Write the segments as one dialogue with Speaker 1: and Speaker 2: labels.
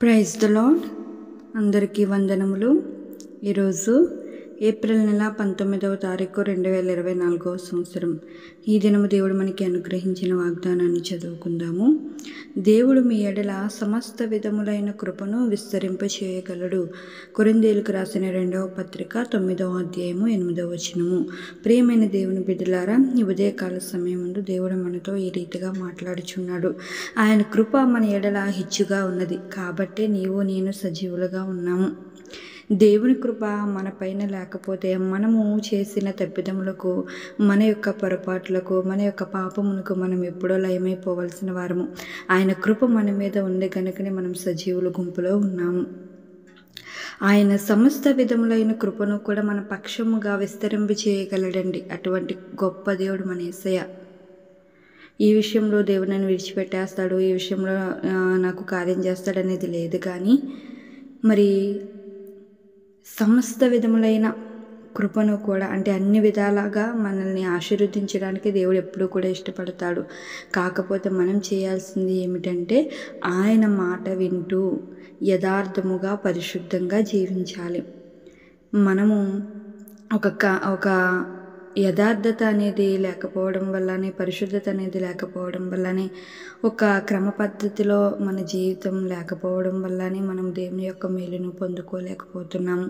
Speaker 1: Praise the lord. అందరికీ వందనములు. ఈరోజు ఏప్రిల్ నెల 19వ తారీఖు 2024 సంవత్సరం. ఈ దినము దేవుడు మనకి అనుగ్రహించిన వాగ్దానాన్ని చదువుకుందాము. దేవుడు మీ ఎడల సమస్త విధములైన కృపను విస్తరింపచేయగలడు. కొరింథీయులకు రాసిన 2వ పత్రిక 9వ అధ్యాయము 8వ వచనము. ప్రియమైన దేవుని బిడ్డలారా, ఈ ఉదయకాల సమయముందు దేవుడు మనతో ఈ రీతిగా మాట్లాడుచున్నాడు. ఆయన కృప మన ఎడల హెచ్చుగా ఉన్నది కాబట్టే నీవు నేను సజీవులుగా ఉన్నాము. దేవుని కృప మన పైన లేకపోతే మనము చేసిన తప్పిదములకు, మన యొక్క పొరపాట్లకు, మన యొక్క పాపమునకు మనం ఎప్పుడో లయమైపోవలసిన వారము. ఆయన కృప మన మీద ఉంది కనుకనే మనం సజీవుల గుంపులో ఉన్నాము. ఆయన సమస్త విధములైన కృపను కూడా మన పక్షముగా విస్తరింప చేయగలడండి. అటువంటి గొప్ప దేవుడు మన యేసయ్య. ఈ విషయంలో దేవుడు నన్ను విడిచిపెట్టేస్తాడు, ఈ విషయంలో నాకు కార్యం చేస్తాడనేది లేదు. కానీ మరి సమస్త విధములైన కృపను కూడా, అంటే అన్ని విధాలుగా మనల్ని ఆశీర్వదించడానికి దేవుడు ఎప్పుడూ కూడా ఇష్టపడతాడు. కాకపోతే మనం చేయాల్సింది ఏమిటంటే ఆయన మాట వింటూ యథార్థముగా పరిశుద్ధంగా జీవించాలి. మనము ఒక యథార్థత అనేది లేకపోవడం వల్లనే, పరిశుద్ధత అనేది లేకపోవడం వల్లనే, ఒక క్రమ పద్ధతిలో మన జీవితం లేకపోవడం వల్లనే మనం దేవుని యొక్క మేలును పొందుకోలేకపోతున్నాము.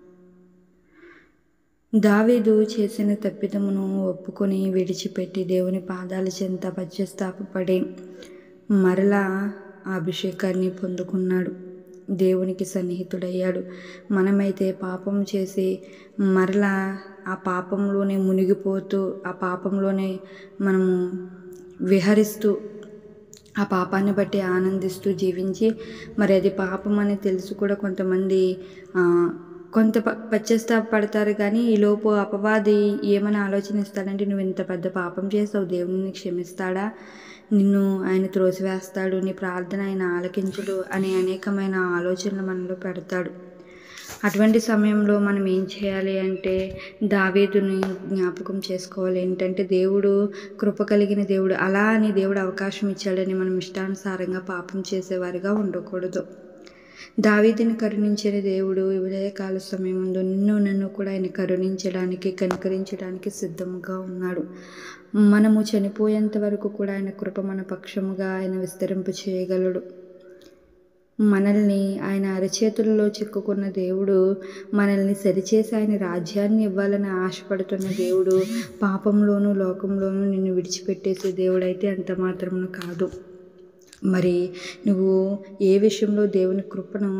Speaker 1: దావీదు చేసిన తప్పిదమును ఒప్పుకొని విడిచిపెట్టి దేవుని పాదాల చెంత పశ్చాత్తాపపడి మరలా అభిషేకాన్ని పొందుకున్నాడు, దేవునికి సన్నిహితుడయ్యాడు. మనమైతే పాపం చేసి మరలా ఆ పాపంలోనే మునిగిపోతూ, ఆ పాపంలోనే మనము విహరిస్తూ, ఆ పాపాన్ని బట్టి ఆనందిస్తూ జీవించి, మరి అది పాపం అని తెలుసు కూడా కొంతమంది కొంత పశ్చాత్తాపడతారు. కానీ ఈలోపు అపవాది ఏమని ఆలోచనిస్తాడంటే, నువ్వు ఇంత పెద్ద పాపం చేసావు, దేవుని క్షమిస్తాడా, నిన్ను ఆయన త్రోసివేస్తాడు, నీ ప్రార్థన ఆయన ఆలకించుడు అనే అనేకమైన ఆలోచనలు మనలో పెడతాడు. అటువంటి సమయంలో మనం ఏం చేయాలి అంటే దావీదుని జ్ఞాపకం చేసుకోవాలి. ఏంటంటే దేవుడు కృప కలిగిన దేవుడు. అలా అని దేవుడు అవకాశం ఇచ్చాడని మనం ఇష్టానుసారంగా పాపం చేసేవారిగా ఉండకూడదు. దావీదుని కరుణించిన దేవుడు ఈ ఉదయకాల సమయం ముందు నన్ను కూడా ఆయన కరుణించడానికి, కనికరించడానికి సిద్ధముగా ఉన్నాడు. మనము చనిపోయేంత వరకు కూడా ఆయన కృప మన పక్షముగా ఆయన విస్తరింప చేయగలడు. మనల్ని ఆయన అరచేతులలో చిక్కుకున్న దేవుడు, మనల్ని సరిచేసి ఆయన రాజ్యాన్ని ఇవ్వాలని ఆశపడుతున్న దేవుడు, పాపంలోనూ లోకంలోనూ నిన్ను విడిచిపెట్టేసే దేవుడైతే అంత మాత్రమును కాదు. మరి నువ్వు ఏ విషయంలో దేవుని కృపను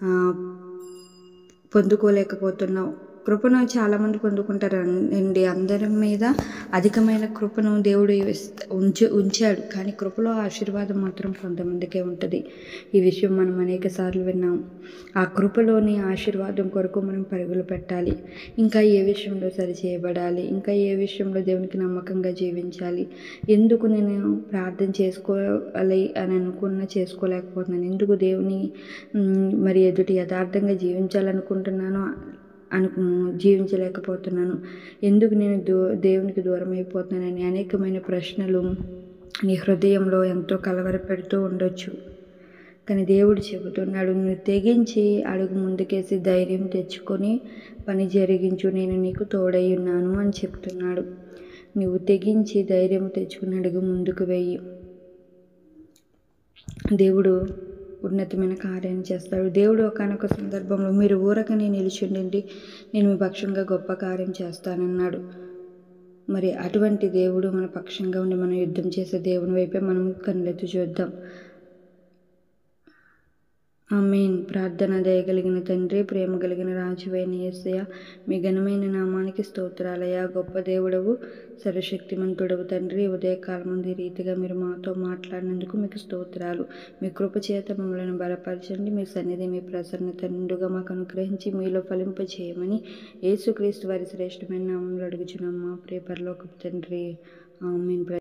Speaker 1: పొందుకోలేకపోతున్నావు? కృపను చాలామంది పొందుకుంటారు అండి. అందరి మీద అధికమైన కృపను దేవుడు ఉంచాడు. కానీ కృపలో ఆశీర్వాదం మాత్రం కొంతమందికే ఉంటుంది. ఈ విషయం మనం అనేక సార్లు విన్నాం. ఆ కృపలోని ఆశీర్వాదం కొరకు మనం పరుగులు పెట్టాలి. ఇంకా ఏ విషయంలో సరిచేయబడాలి, ఇంకా ఏ విషయంలో దేవునికి నమ్మకంగా జీవించాలి, ఎందుకు నేను ప్రార్థన చేసుకోవాలి అని చేసుకోలేకపోతున్నాను, ఎందుకు దేవుని మరి ఎదుటి యథార్థంగా జీవించాలనుకుంటున్నాను జీవించలేకపోతున్నాను, ఎందుకు నేను దేవునికి దూరం అయిపోతున్నానని అనేకమైన ప్రశ్నలు నీ హృదయంలో ఎంతో కలవరపెడుతూ ఉండొచ్చు. కానీ దేవుడు చెబుతున్నాడు, నువ్వు తెగించి అడుగు ముందుకేసి ధైర్యం తెచ్చుకొని పని జరిగించు, నేను నీకు తోడై ఉన్నాను అని చెప్తున్నాడు. నువ్వు తెగించి ధైర్యం తెచ్చుకుని అడుగు ముందుకు వెయ్యి. దేవుడు ఉన్నతమైన కార్యాన్ని చేస్తాడు. దేవుడు ఒకానొక సందర్భంలో మీరు ఊరకనే నిలుచుండండి, నేను మీ పక్షంగా గొప్ప కార్యం చేస్తానన్నాడు. మరి అటువంటి దేవుడు మన పక్షంగా ఉండి మనం యుద్ధం చేసే దేవుని వైపే మనం కళ్ళెత్తి చూద్దాం. ఆమేన్. ప్రార్థన. దయగలిగిన తండ్రి, ప్రేమ కలిగిన రాజువైన యేసయ్య, మీ ఘనమైన నామానికి స్తోత్రాలయ్యా. గొప్ప దేవుడవు, సర్వశక్తిమంతుడవు తండ్రి. ఉదయకాలం ముందు ఈ రీతిగా మీరు మాతో మాట్లాడినందుకు మీకు స్తోత్రాలు. మీ కృప చేత మమ్మల్ని బలపరచండి. మీ సన్నిధి, మీ ప్రసన్నత నిండుగా మాకు అనుగ్రహించి మీలో ఫలింప చేయమని యేసుక్రీస్తు వారి శ్రేష్టమైన నామంలో అడుగుచున్నాం మా ప్రియ పరలోకపు తండ్రి. ఆమేన్.